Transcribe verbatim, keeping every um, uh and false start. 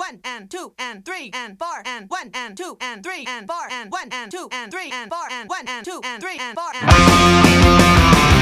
one and two and three and four and one and two and three and four and one and two and three and four and one and two and three and four and